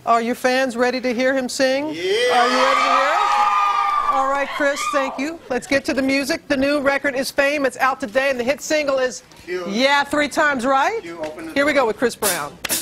Are your fans ready to hear him sing? Yeah. Are you ready to hear him? All right, Chris, thank you. Let's get to the music. The new record is Fame. It's out today, and the hit single is Cue. Yeah, 3 times right. Cue, open the Here we door. go with Chris Brown.